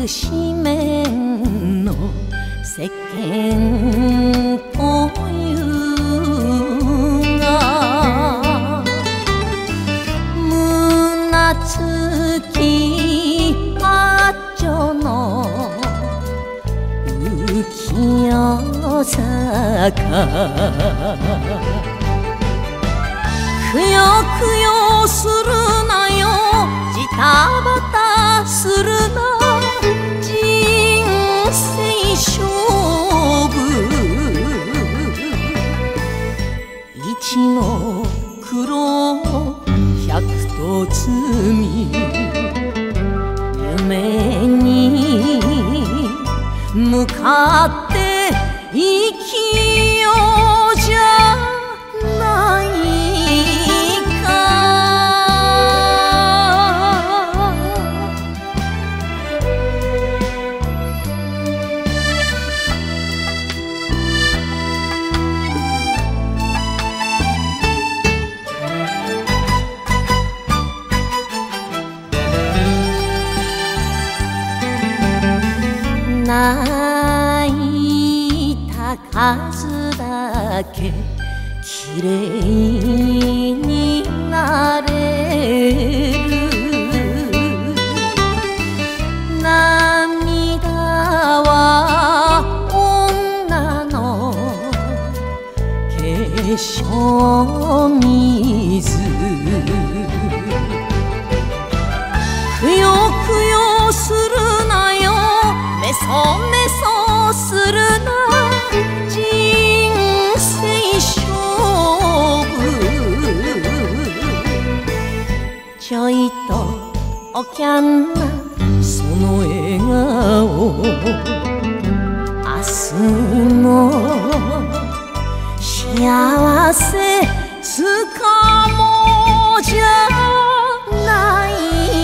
紙面の世間というが胸つき八丁の浮世坂くよくよするなよジタバタするな人生勝負一の黒百と積み夢に向かって生きようじゃない泣いた数だけきれいになれる涙は女の化粧水くよくよするなよメソメソするな人生勝負ちょいとおきゃんなその笑顔明日の幸せつかもうじゃない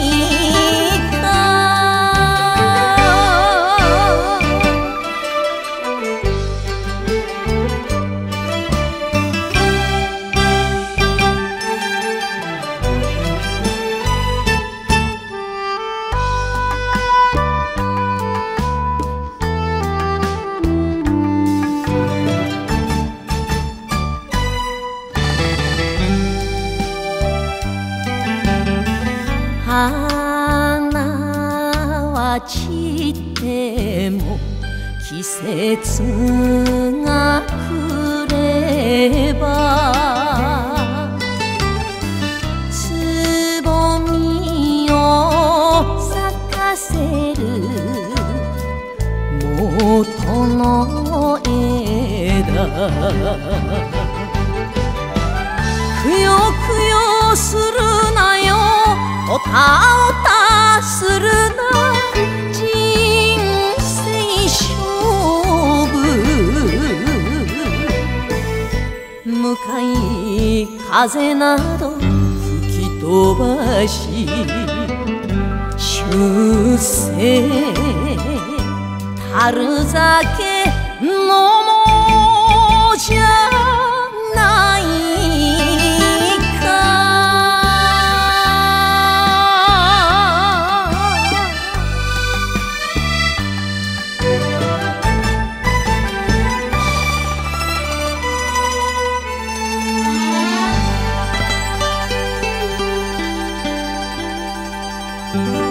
花は散っても季節が来ればつぼみを咲かせる元の枝くよくよするなよおたおたするな人生勝負向かい風など吹き飛ばし終生樽酒飲もうじゃないか